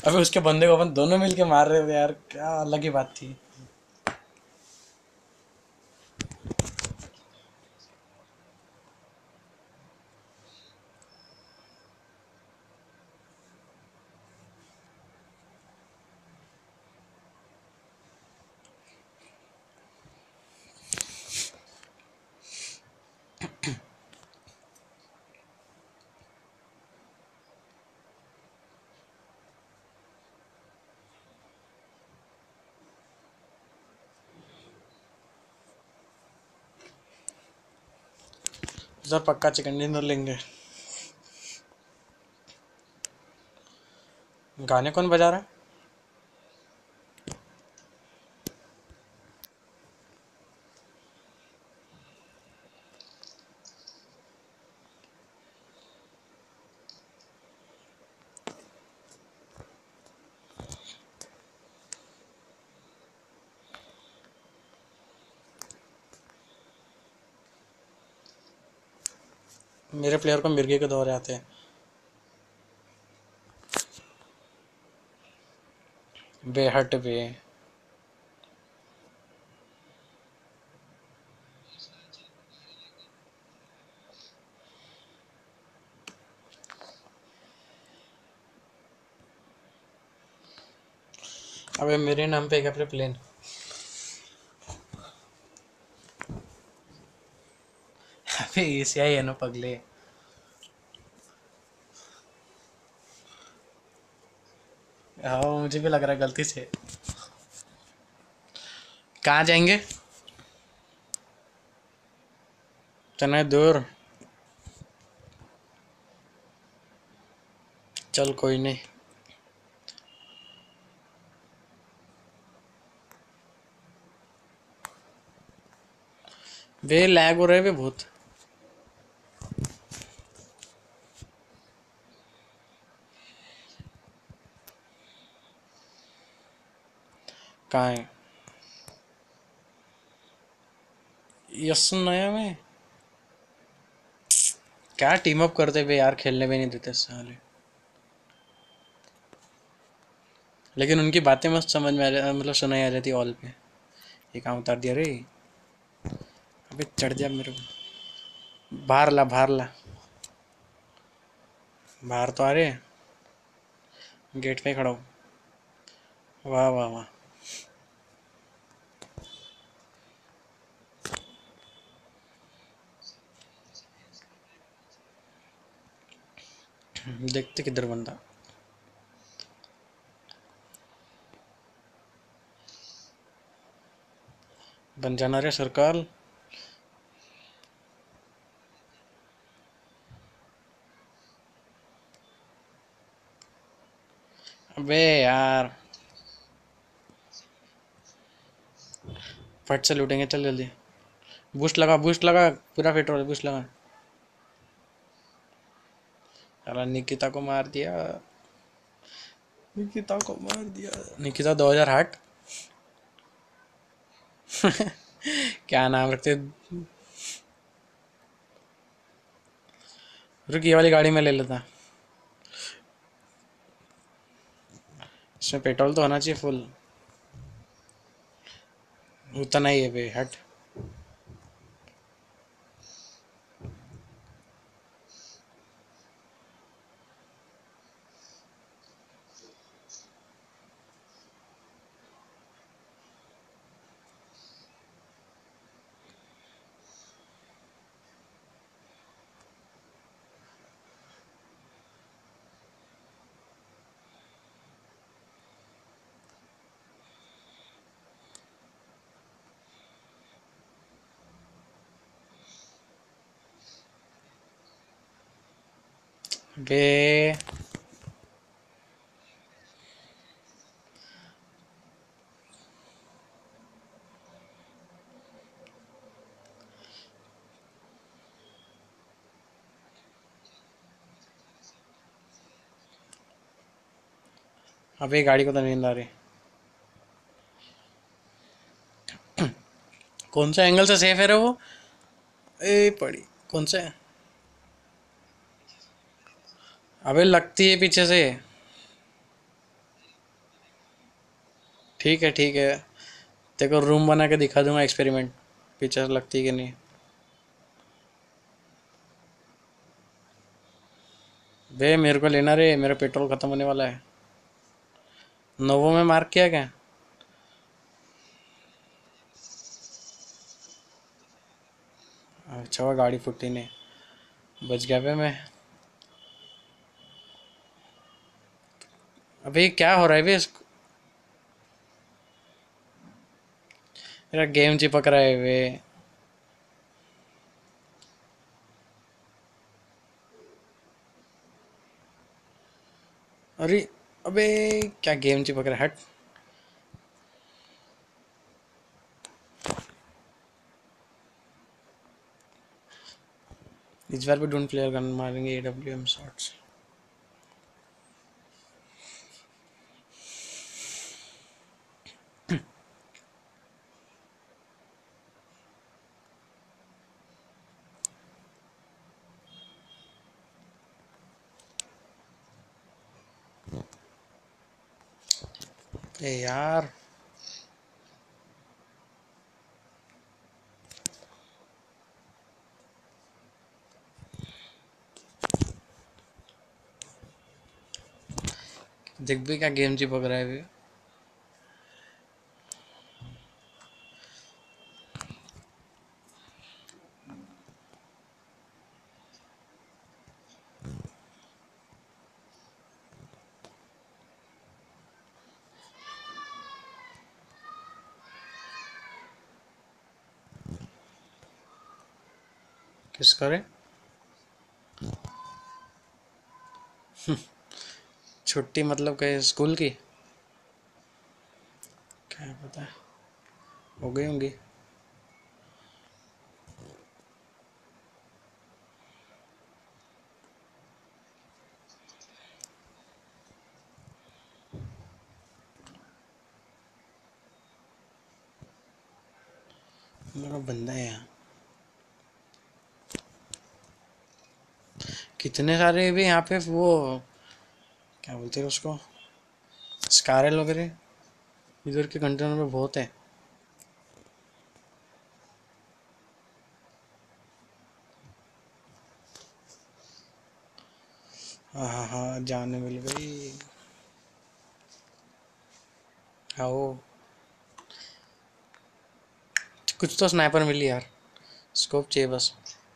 अबे उसके बंदे को अपन दोनों मिलके मार रहे थे यार, क्या अलग ही बात थी। सर पक्का चिकन डिनर लेंगे। गाने कौन बजा रहा है? मेरे प्लेयर को मिर्गे के दौरे आते हैं। बेहट बे। अबे मेरे नाम पे क्या अपने प्लेन। अबे एशियाई है ना पगले। हाँ मुझे भी लग रहा है गलती से। कहाँ जाएंगे? चना दूर। चल कोई नहीं। वे लैग हो रहे वे बहुत। कहाँ है? यस नया में। क्या टीम अप करते वे यार, खेलने भी नहीं देते साले। लेकिन उनकी बातें मस्त समझ में मतलब सुनाई आ जाती ऑल पे। ये काम उतार दिया रे। अबे चढ़ जा मेरे को। बाहर ला बाहर ला। बाहर तो आ रहे हैं। गेट पे खड़ा हूँ। वाह वाह वाह। देखते किधर बंदा। बन जाना रे सरकार। अबे यार। फट से लूटेंगे, चल जल्दी। बूस्ट लगा पूरा पेट्रोल बूस्ट लगा। साला निकिता को मार दिया। निकिता को मार दिया। निकिता 2000 हट। क्या नाम रखते। रुक ये वाली गाड़ी में ले लेता। इसमें पेट्रोल तो होना चाहिए फुल। उतना ही है बे हट। बे अबे गाड़ी को तो नींद आ रही। कौन सा एंगल से सेफ है रे वो? ए पड़ी। कौन सा है? अबे लगती है पीछे से। ठीक है ठीक है, तेरे को रूम बना के दिखा दूंगा एक्सपेरिमेंट, पिक्चर लगती कि नहीं। बे मेरे को लेना रे, मेरा पेट्रोल खत्म होने वाला है। नोवो में मार्क किया क्या? अच्छा हुआ गाड़ी फुटी नहीं, बच गया बे मैं। अबे क्या हो रहा है बे मेरा गेम चिपक रहा है बे। अरे अबे क्या गेम चिपक रहा है, हट। इस बार भी डोंट प्लेयर गन मारेंगे AWM शॉट्स। ए यार, देख भी क्या गेम चिपक रहा है बे। किस करे? छुट्टी मतलब कहीं स्कूल की? क्या पता, हो गई होंगी। मेरा बंदा है यहाँ। कितने सारे भी यहाँ पे वो, क्या बोलते हैं उसको, स्कारल वगैरह इधर के कंटेनर में बहुत है। हाँ हाँ हाँ, जाने मिल गई। आओ, कुछ तो स्नाइपर मिली यार, स्कोप चाहिए बस।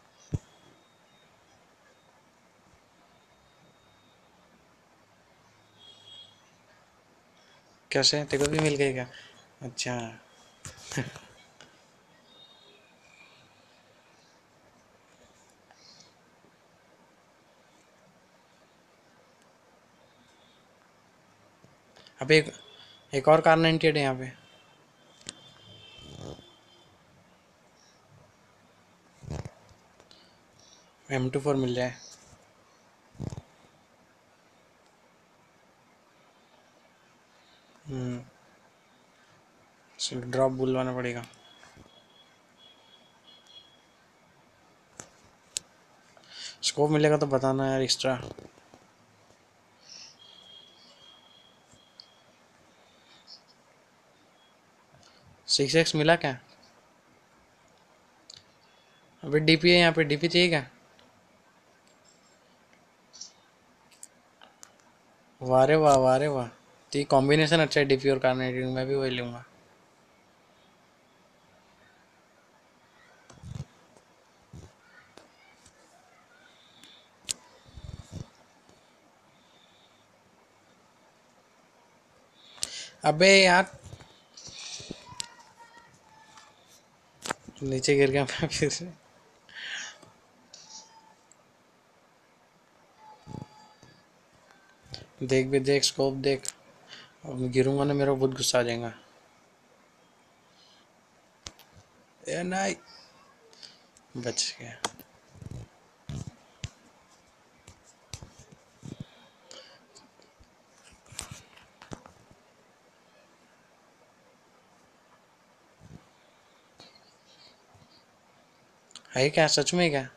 कैसे, तेरे को भी मिल गई क्या? अच्छा। अब एक और कार 98 है यहाँ पे। M24 मिल जाए। चलो ड्रॉप बुलवाना पड़ेगा। स्कोप मिलेगा तो बताना यार एक्स्ट्रा। 6x मिला क्या? अबे DP है यहाँ पे, DP चाहिए क्या? वारे वाह वारे वाह, तो ये कॉम्बिनेशन अच्छा है DP और कार्नेटिन, मैं भी वही लूँगा। अबे यार, नीचे गिर गया मैं फिर से। देख भी देख, स्कोप देख। अब गिरूंगा ना, मेरा बहुत गुस्सा आ जाएगा। ए नहीं, बच गया। है क्या, सच में क्या?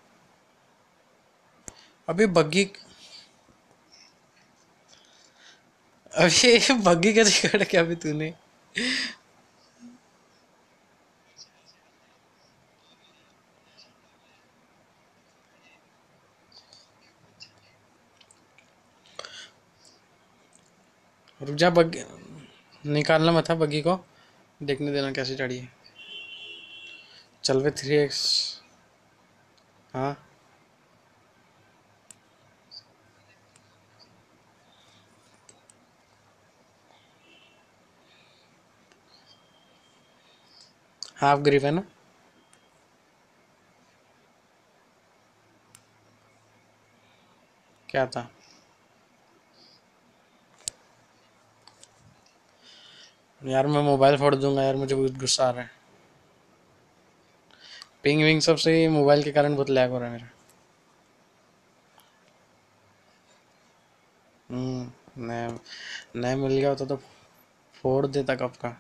अभी बग्गी, अभी बग्गी कैसे कर क्या अभी तूने? रुक जा, बग्गी निकालना मत था बग्गी को, देखने देना कैसे चढ़ी है। चल वे 3x। हाँ, हाफ ग्रिप है ना। क्या था? यार मैं मोबाइल फोड़ दूंगा यार, मुझे बहुत गुस्सा आ रहा है। पिंग विंग सबसे मोबाइल के कारण बहुत लैग हो रहा है मेरा। नहीं, नहीं मिल गया होता तो फोड़ देता कब का।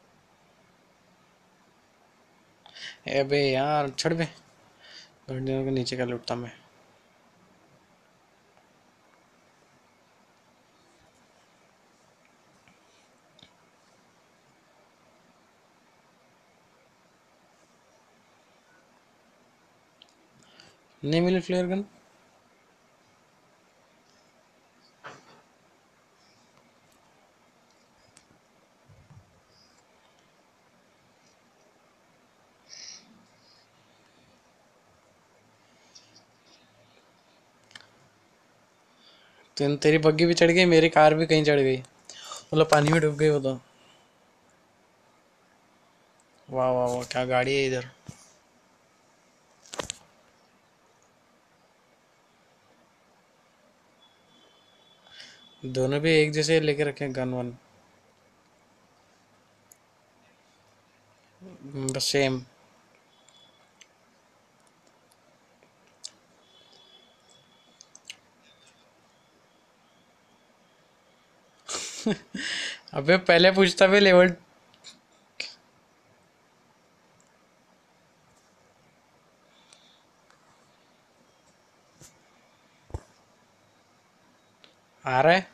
ए बे यार छड़ बे, गाड़ियों के नीचे का लुटता मैं। नहीं मिली फ्लेयर गन। तेरी बग्गी भी चढ़ गई, मेरी कार भी कहीं चढ़ गई, मतलब पानी में डूब गई वो तो। वाह वाह वाह, क्या गाड़ी है इधर। दोनों भी एक जैसे लेके रखे गन वन। बस सेम। अबे पहले पूछता भी लेवल। आ रहा है।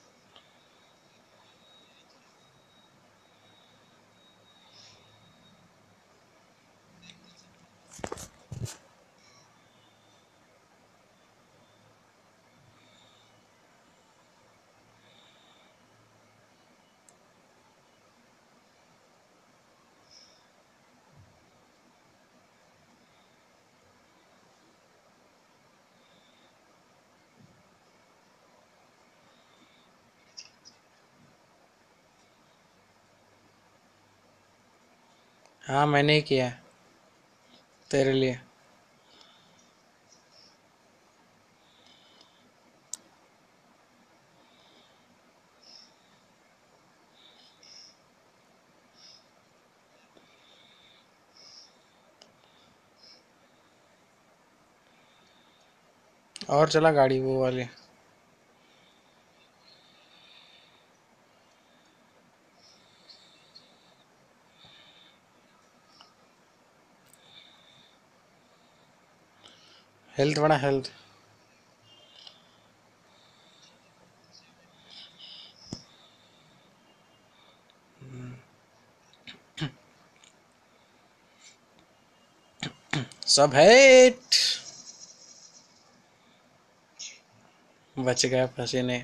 हाँ मैंने ही किया है, तेरे लिए। और चला गाड़ी वो वाली। हेल्थ बड़ा हेल्थ। सब हेट। बच गया पसीने।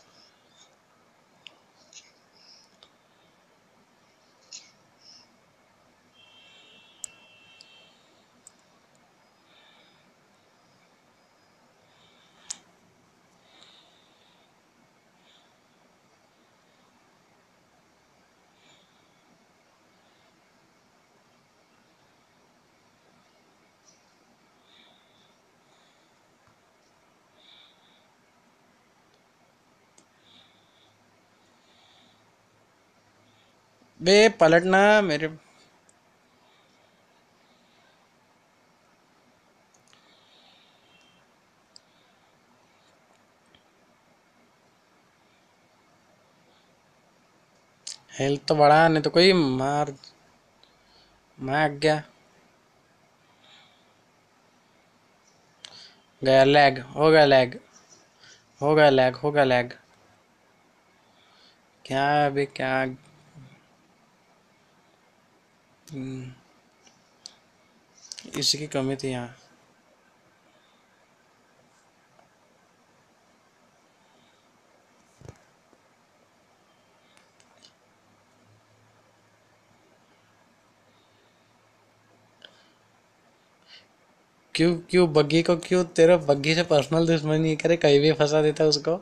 बे पलटना मेरे। हेल्थ तो बढ़ा, नहीं तो कोई मार। मैं गया। गया लैग, हो गया लैग, हो गया लैग, हो गया लैग। क्या अभी क्या। हम्म, इसी की कमी थी यहाँ। क्यों क्यों बग्गी को, क्यों तेरा बग्गी से पर्सनल दुश्मनी करे, कहीं भी फंसा देता उसको।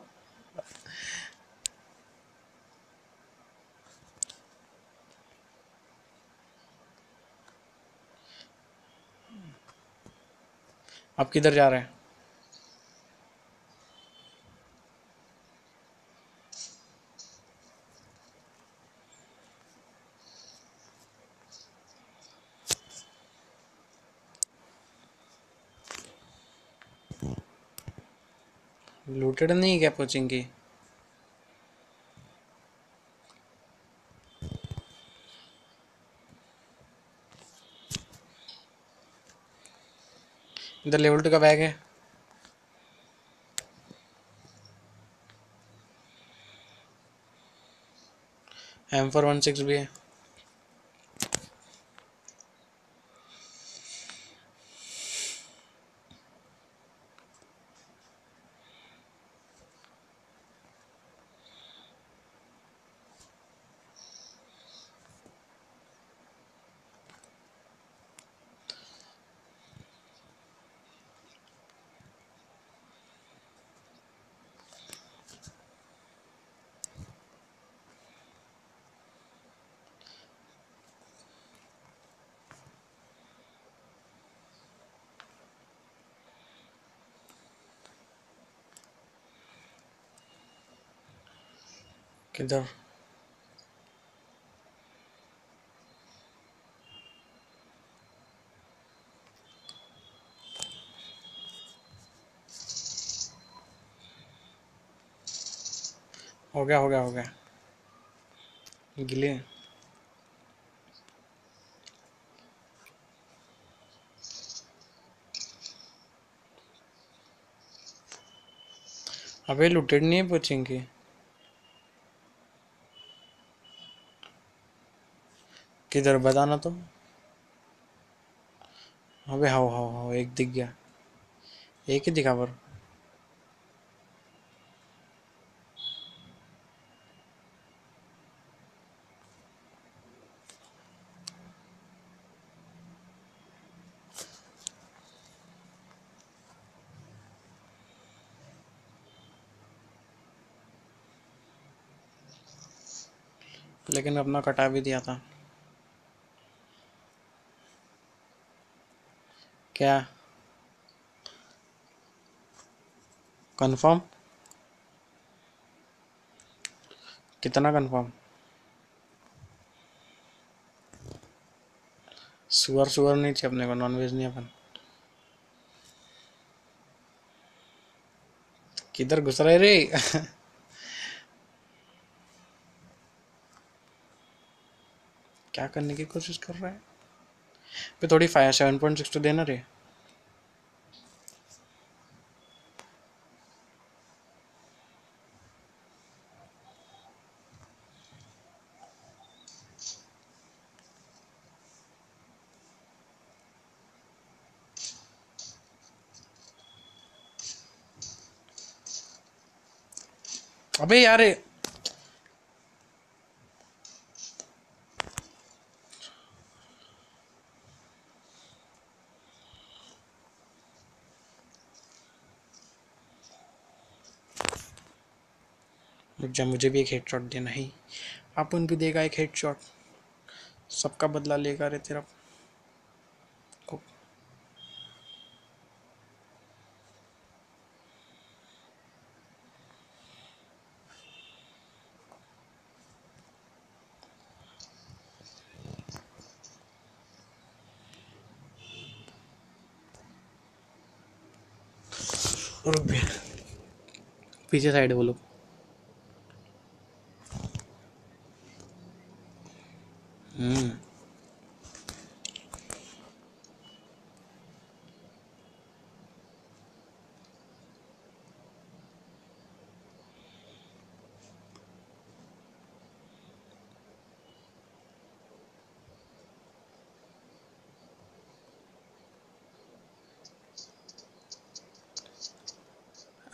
आप किधर जा रहे हैं? लूटेड नहीं है क्या कोचिंग की? इधर लेवल 2 का बैग है। M416 भी है। किधर? हो गया हो गया हो गया। गिले। अबे लूटेड नहीं है कोचिंग की। किधर बताना तो। अबे हाओ हाओ हाओ, एक दिख गया। एक ही दिखा पर। लेकिन अपना कटा भी दिया था। क्या? कंफर्म? कितना कंफर्म? सुअर सुअर नहीं चाहिए अपने को, नॉनवेज नहीं अपन। किधर घुस रहे रे? क्या करने की कोशिश कर रहा है? पे थोड़ी 7.6 तो देना रे। अबे यार रुक जा, मुझे भी एक हेडशॉट देना ही। अपन भी देगा एक हेडशॉट। सबका बदला लेगा रे तेरा। को- रुक भी। पीछे साइड वो लोग। हम्म।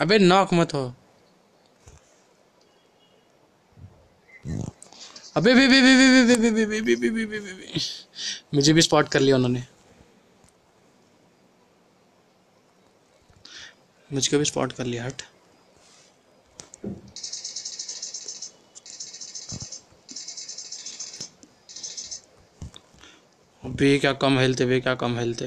अबे नॉक मत हो। अबे बे बे बे बे बे बे बे बे बे बे बे बे बे बे। मुझे भी स्पॉट कर लिया उन्होंने, मुझको भी स्पॉट कर लिया। हट। बे क्या कम हेलते, बे क्या कम हेलते।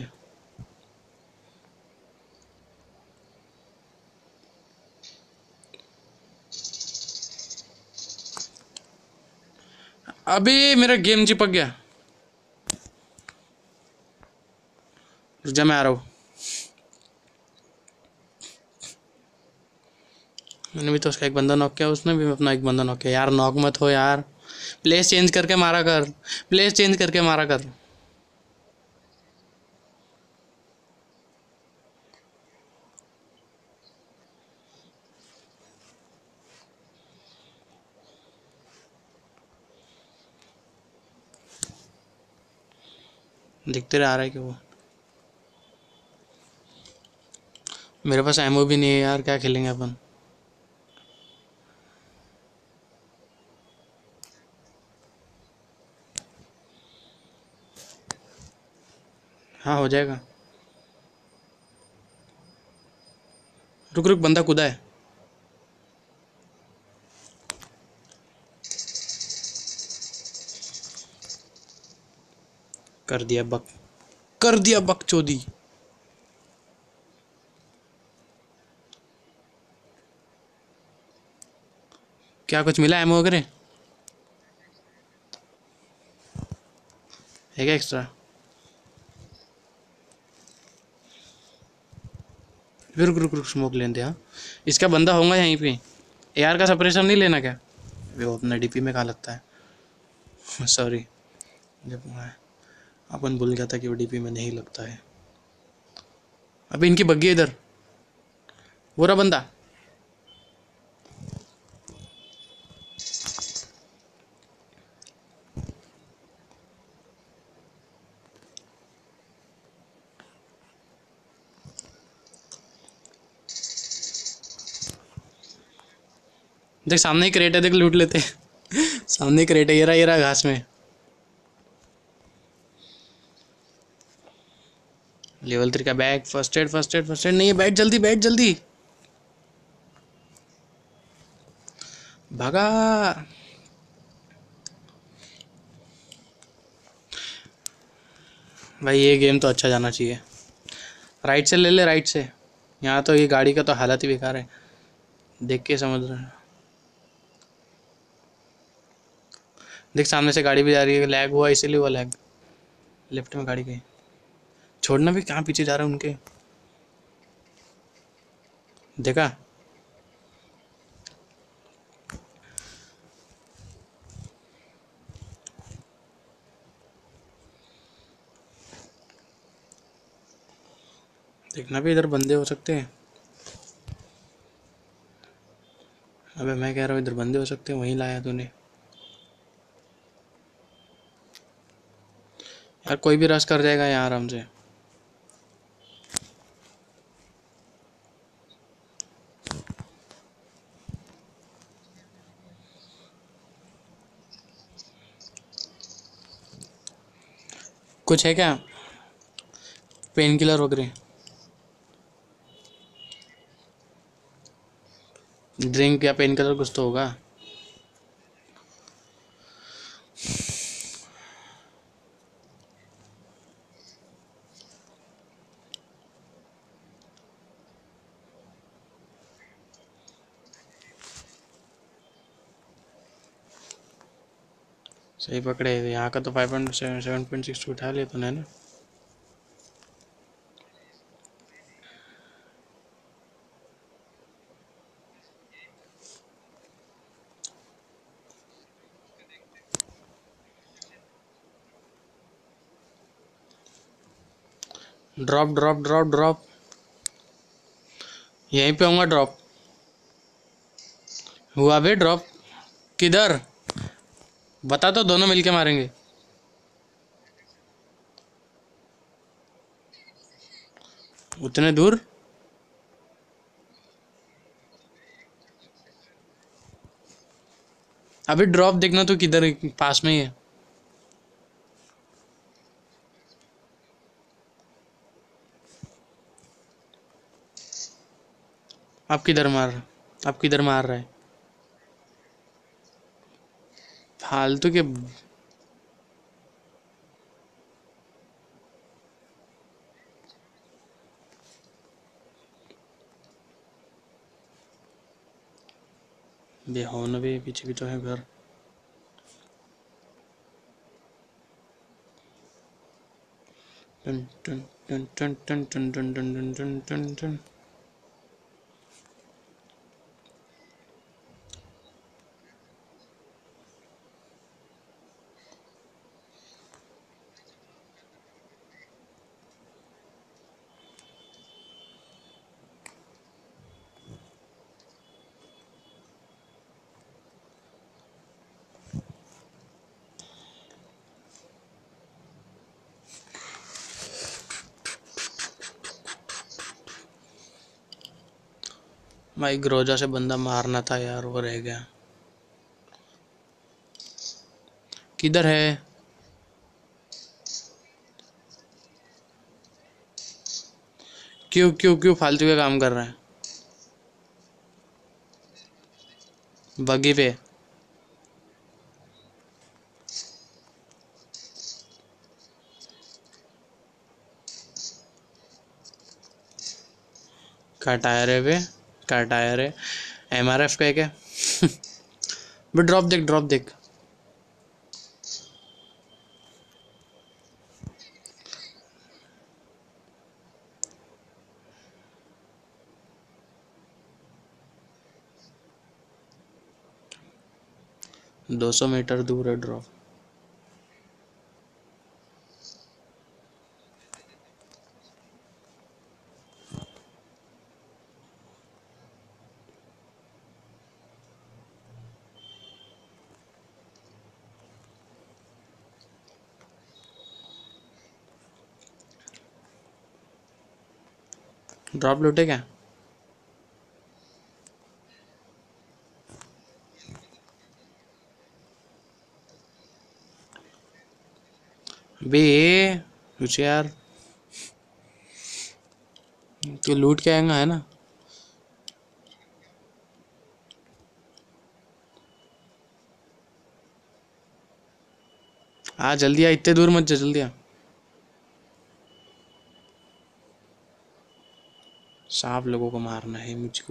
अबे मेरा गेम चिपक गया। रुक जा, मैं आ रहा हूँ। मैंने भी तो उसका एक बंदा नॉक किया, उसने भी अपना एक बंदा नॉक किया। यार नॉक मत हो यार, प्लेस चेंज करके मारा कर, प्लेस चेंज करके मारा कर। दिखते रह आ रहा है कि वो, मेरे पास एमओ भी नहीं है यार, क्या खेलेंगे अपन। हाँ हो जाएगा। रुक रुक, बंदा कूदा है। कर दिया बक, कर दिया बकचोदी। क्या कुछ मिला एमओ वगैरह है क्या एक्स्ट्रा? फिर रुक रुक रुक, स्मोक लेने दे। हाँ, इसका बंदा होगा यहीं पे। एआर का सप्रेशन नहीं लेना क्या? वो अपना डीपी में कहाँ लगता है। सॉरी, जब मैं अपन भूल गया था कि वो डीपी में नहीं लगता है। अभी इनकी बग्गी है इधर, वो रहा बंदा। देख सामने ही क्रेट है, देख लूट लेते। सामने ही क्रेट है, ये रहा घास में। लेवल 3 का bag, first aid first aid first aid नहीं है, बैठ जल्दी बैठ जल्दी। भागा। भाई ये गेम तो अच्छा जाना चाहिए। राइट से ले ले, राइट से। यहाँ तो ये गाड़ी का तो हालत ही बेकार है, देख के समझ रहे हैं। देख सामने से गाड़ी भी जा रही है, लैग हुआ इसीलिए वो लैग। लेफ्ट में गाड़ी गई, छोड़ना भी कहाँ पीछे जा रहा है उनके। देखा? देखना भी इधर बंदे हो सकते हैं। अबे मैं कह रहा हूँ इधर बंदे हो सकते हैं, वहीं लाया तूने। यार कोई भी रश कर जाएगा यहाँ आराम से। कुछ है क्या, पेन किलर वगैरह? ड्रिंक या पेन किलर कुछ तो होगा। सही पकड़े, यहाँ का तो 5.7.6 उठा लिया तूने ना। ड्रॉप ड्रॉप ड्रॉप ड्रॉप, यहीं पे होऊंगा ड्रॉप। हुआ बे ड्रॉप। किधर बता, तो दोनों मिलके मारेंगे। उतने दूर? अभी ड्रॉप देखना तो किधर, पास में ही है। आप किधर मार रहे, आप किधर मार रहे हैं फालतू के। बेहोन भी पीछे भी तो है घर। टन टन टन टन टन टन टन टन टन टन टन। भाई ग्रोजा से बंदा मारना था यार, वो रह गया। किधर है? क्यों क्यों क्यों फालतू का काम कर रहा है? बगी पे। का टायर है वे? का टायर है? एमआरएफ का है क्या? वो ड्रॉप देख, ड्रॉप देख। 200 मीटर दूर है ड्रॉप। ड्रॉप लूटे क्या? बे होशियार, तो लूट के आएगा है ना। आ जल्दी आ, इतने दूर मत जा, जल्दी आ। सांप लोगों को मारना है मुझको।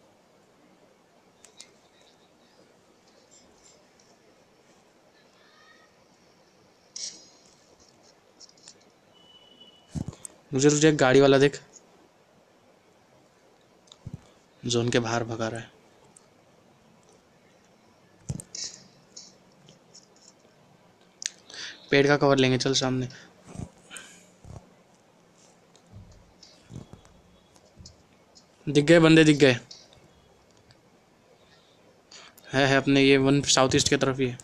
मुझे तुझे एक गाड़ी वाला देख, जोन के बाहर भगा रहा है। पेड़ का कवर लेंगे, चल सामने। दिख गए बंदे, दिख गए। है अपने ये वन साउथ ईस्ट की तरफ ही है।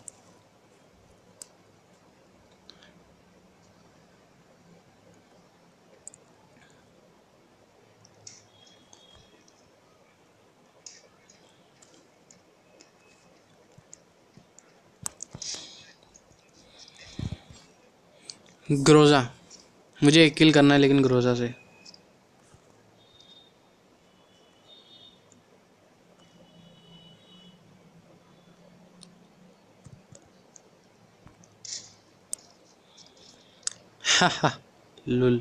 ग्रोजा, मुझे एक किल करना है लेकिन ग्रोजा से। लुल।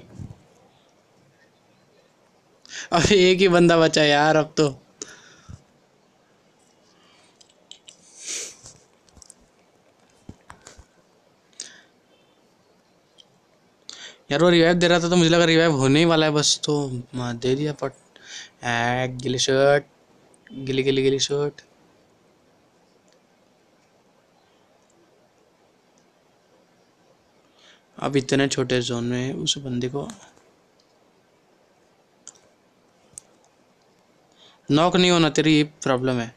अब एक ही बंदा बचा यार अब तो। यार वो रिवाइव दे रहा था तो मुझे लगा रिवाइव होने ही वाला है बस, तो दे दिया पट। गिली शर्ट, गिली गिली गिली शर्ट। अब इतने छोटे जोन में उस बंदे को नॉक नहीं होना, तेरी प्रॉब्लम है।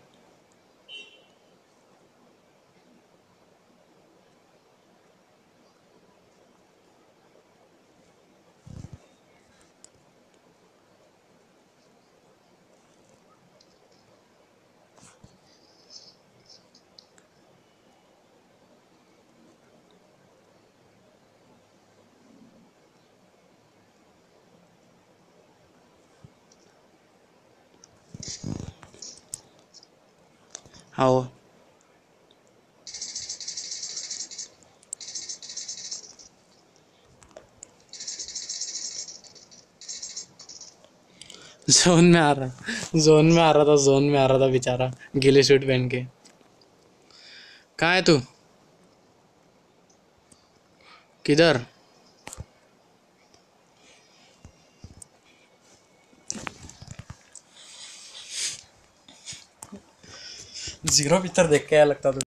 आओ। जोन में आ रहा, जोन में आ रहा था, जोन में आ रहा था बेचारा गीले सूट पहन के। कहाँ है तू? किधर? जीरो पिक्चर देख के क्या लगता था?